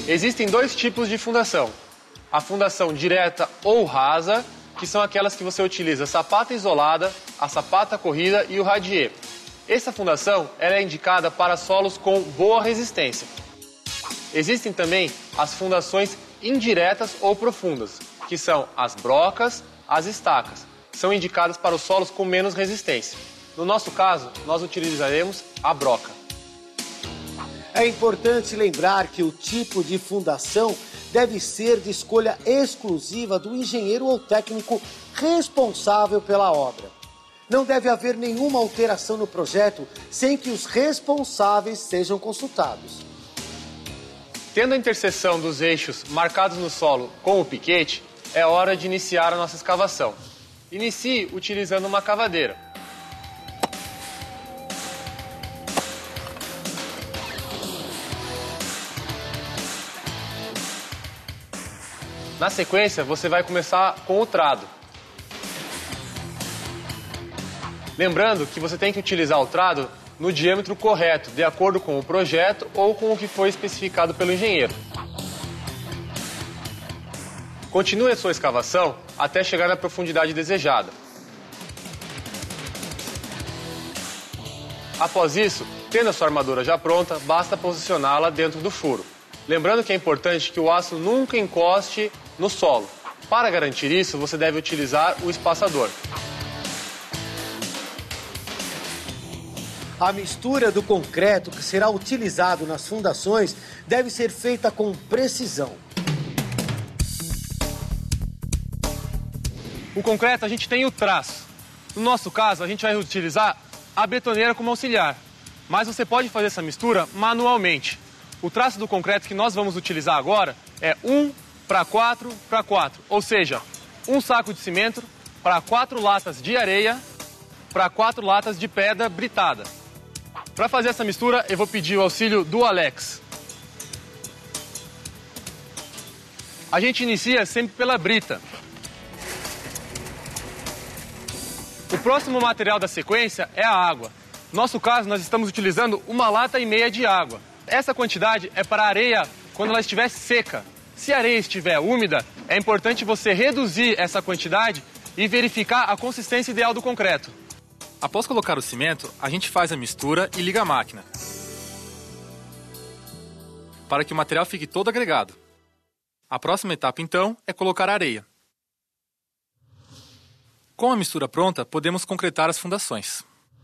Existem dois tipos de fundação. A fundação direta ou rasa, que são aquelas que você utiliza a sapata isolada, a sapata corrida e o radier. Essa fundação ela é indicada para solos com boa resistência. Existem também as fundações indiretas ou profundas, que são as brocas, as estacas. São indicadas para os solos com menos resistência. No nosso caso, nós utilizaremos a broca. É importante lembrar que o tipo de fundação deve ser de escolha exclusiva do engenheiro ou técnico responsável pela obra. Não deve haver nenhuma alteração no projeto sem que os responsáveis sejam consultados. Tendo a interseção dos eixos marcados no solo com o piquete, é hora de iniciar a nossa escavação. Inicie utilizando uma cavadeira. Na sequência, você vai começar com o trado. Lembrando que você tem que utilizar o trado no diâmetro correto, de acordo com o projeto ou com o que foi especificado pelo engenheiro. Continue a sua escavação até chegar na profundidade desejada. Após isso, tendo a sua armadura já pronta, basta posicioná-la dentro do furo. Lembrando que é importante que o aço nunca encoste no solo. Para garantir isso, você deve utilizar o espaçador. A mistura do concreto que será utilizado nas fundações deve ser feita com precisão. O concreto a gente tem o traço. No nosso caso, a gente vai utilizar a betoneira como auxiliar. Mas você pode fazer essa mistura manualmente. O traço do concreto que nós vamos utilizar agora é 1:4:4, ou seja, um saco de cimento para 4 latas de areia para 4 latas de pedra britada. Para fazer essa mistura, eu vou pedir o auxílio do Alex. A gente inicia sempre pela brita. O próximo material da sequência é a água. No nosso caso, nós estamos utilizando 1,5 latas de água. Essa quantidade é para a areia quando ela estiver seca. Se a areia estiver úmida, é importante você reduzir essa quantidade e verificar a consistência ideal do concreto. Após colocar o cimento, a gente faz a mistura e liga a máquina, para que o material fique todo agregado. A próxima etapa, então, é colocar a areia. Com a mistura pronta, podemos concretar as fundações.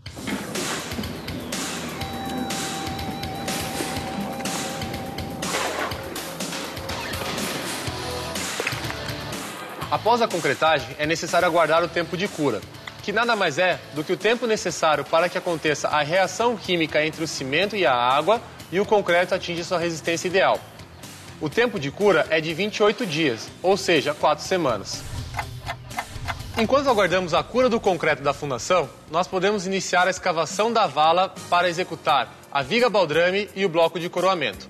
Após a concretagem, é necessário aguardar o tempo de cura, que nada mais é do que o tempo necessário para que aconteça a reação química entre o cimento e a água e o concreto atinja sua resistência ideal. O tempo de cura é de 28 dias, ou seja, 4 semanas. Enquanto aguardamos a cura do concreto da fundação, nós podemos iniciar a escavação da vala para executar a viga baldrame e o bloco de coroamento.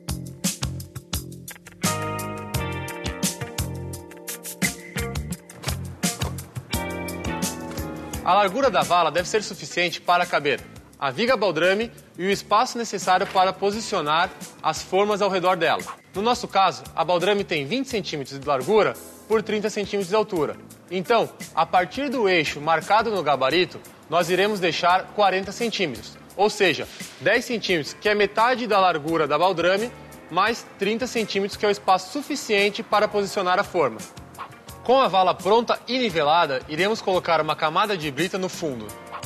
A largura da vala deve ser suficiente para caber a viga baldrame e o espaço necessário para posicionar as formas ao redor dela. No nosso caso, a baldrame tem 20 centímetros de largura por 30 centímetros de altura. Então, a partir do eixo marcado no gabarito, nós iremos deixar 40 centímetros, ou seja, 10 centímetros, que é metade da largura da baldrame, mais 30 centímetros, que é o espaço suficiente para posicionar a forma. Com a vala pronta e nivelada, iremos colocar uma camada de brita no fundo.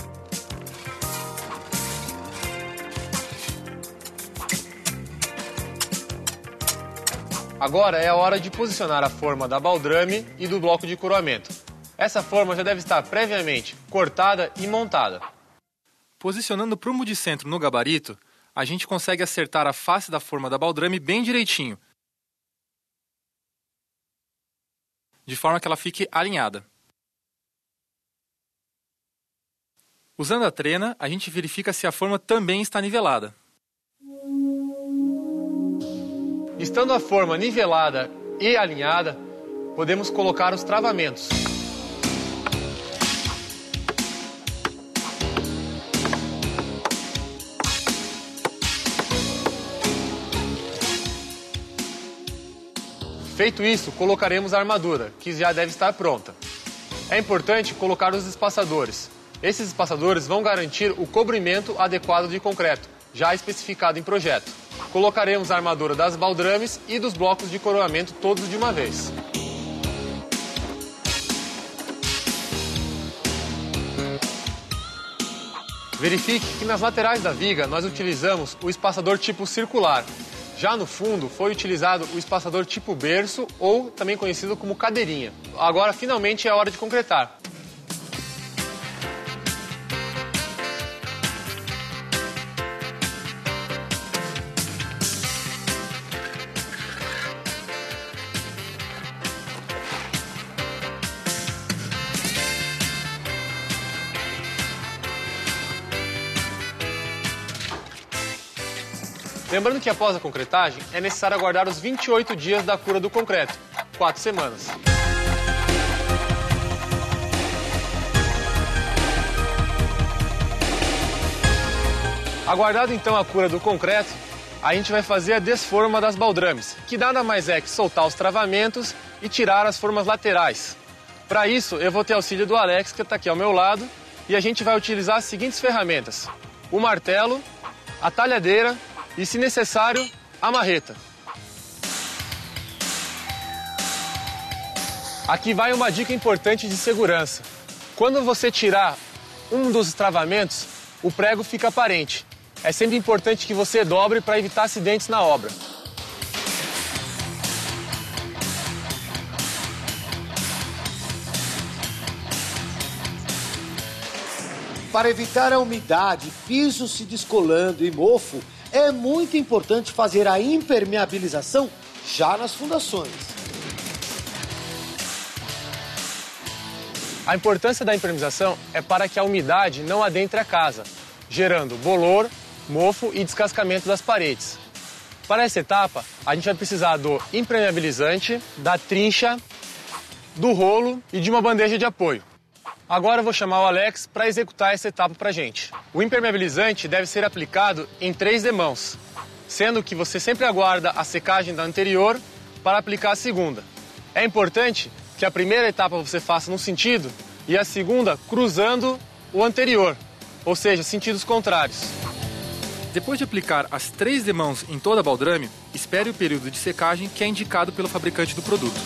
Agora é a hora de posicionar a forma da baldrame e do bloco de coroamento. Essa forma já deve estar previamente cortada e montada. Posicionando o prumo de centro no gabarito, a gente consegue acertar a face da forma da baldrame bem direitinho, de forma que ela fique alinhada. Usando a trena, a gente verifica se a forma também está nivelada. Estando a forma nivelada e alinhada, podemos colocar os travamentos. Feito isso, colocaremos a armadura, que já deve estar pronta. É importante colocar os espaçadores. Esses espaçadores vão garantir o cobrimento adequado de concreto, já especificado em projeto. Colocaremos a armadura das baldrames e dos blocos de coroamento todos de uma vez. Verifique que nas laterais da viga nós utilizamos o espaçador tipo circular. Já no fundo foi utilizado o espaçador tipo berço, ou também conhecido como cadeirinha. Agora finalmente é a hora de concretar. Lembrando que após a concretagem, é necessário aguardar os 28 dias da cura do concreto, 4 semanas. Aguardado então a cura do concreto, a gente vai fazer a desforma das baldrames, que nada mais é que soltar os travamentos e tirar as formas laterais. Para isso, eu vou ter auxílio do Alex, que está aqui ao meu lado, e a gente vai utilizar as seguintes ferramentas: o martelo, a talhadeira e, se necessário, a marreta. Aqui vai uma dica importante de segurança. Quando você tirar um dos travamentos, o prego fica aparente. É sempre importante que você dobre para evitar acidentes na obra. Para evitar a umidade, piso se descolando e mofo, é muito importante fazer a impermeabilização já nas fundações. A importância da impermeabilização é para que a umidade não adentre a casa, gerando bolor, mofo e descascamento das paredes. Para essa etapa, a gente vai precisar do impermeabilizante, da trincha, do rolo e de uma bandeja de apoio. Agora eu vou chamar o Alex para executar essa etapa para a gente. O impermeabilizante deve ser aplicado em 3 demãos, sendo que você sempre aguarda a secagem da anterior para aplicar a segunda. É importante que a primeira etapa você faça num sentido e a segunda cruzando o anterior, ou seja, sentidos contrários. Depois de aplicar as 3 demãos em toda a baldrame, espere o período de secagem que é indicado pelo fabricante do produto.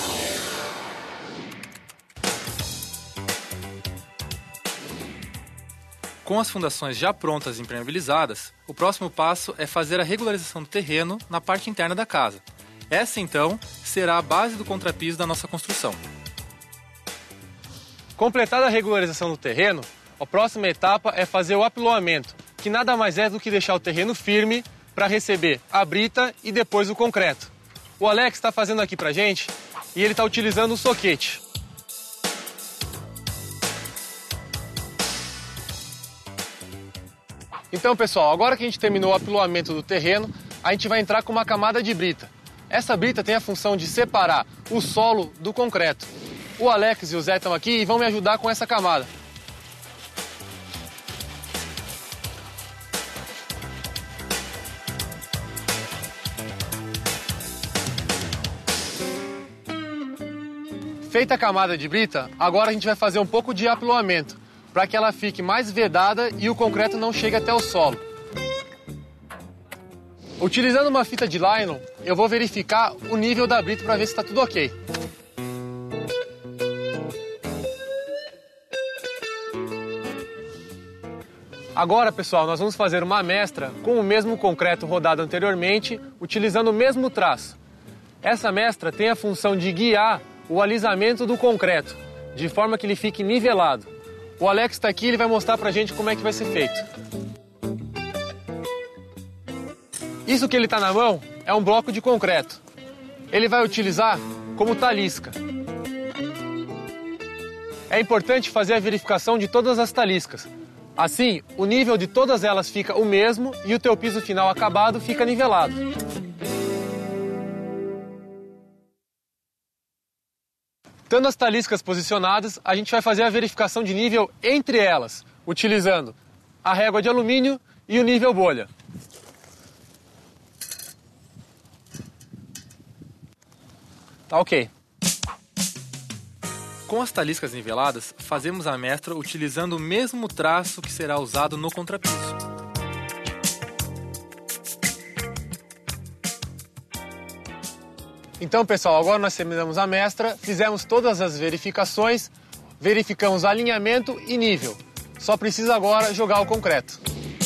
Com as fundações já prontas e impermeabilizadas, o próximo passo é fazer a regularização do terreno na parte interna da casa. Essa, então, será a base do contrapiso da nossa construção. Completada a regularização do terreno, a próxima etapa é fazer o apiloamento, que nada mais é do que deixar o terreno firme para receber a brita e depois o concreto. O Alex está fazendo aqui para a gente e ele está utilizando o soquete. Então, pessoal, agora que a gente terminou o apiloamento do terreno, a gente vai entrar com uma camada de brita. Essa brita tem a função de separar o solo do concreto. O Alex e o Zé estão aqui e vão me ajudar com essa camada. Feita a camada de brita, agora a gente vai fazer um pouco de apiloamento, para que ela fique mais vedada e o concreto não chegue até o solo. Utilizando uma fita de nylon, eu vou verificar o nível da brita para ver se está tudo ok. Agora, pessoal, nós vamos fazer uma mestra com o mesmo concreto rodado anteriormente, utilizando o mesmo traço. Essa mestra tem a função de guiar o alisamento do concreto, de forma que ele fique nivelado. O Alex está aqui e ele vai mostrar pra gente como é que vai ser feito. Isso que ele está na mão é um bloco de concreto. Ele vai utilizar como talisca. É importante fazer a verificação de todas as taliscas. Assim, o nível de todas elas fica o mesmo e o teu piso final acabado fica nivelado. Tendo as taliscas posicionadas, a gente vai fazer a verificação de nível entre elas, utilizando a régua de alumínio e o nível bolha. Tá ok. Com as taliscas niveladas, fazemos a mestra utilizando o mesmo traço que será usado no contrapiso. Então, pessoal, agora nós terminamos a mestra, fizemos todas as verificações, verificamos alinhamento e nível. Só precisa agora jogar o concreto.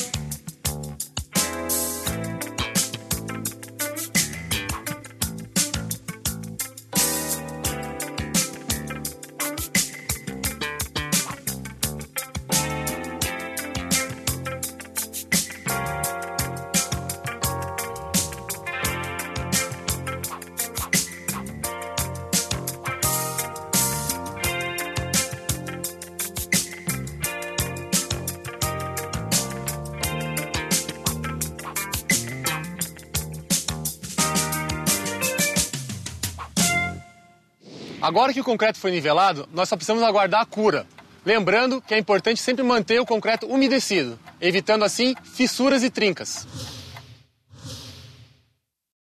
Agora que o concreto foi nivelado, nós só precisamos aguardar a cura. Lembrando que é importante sempre manter o concreto umedecido, evitando assim fissuras e trincas.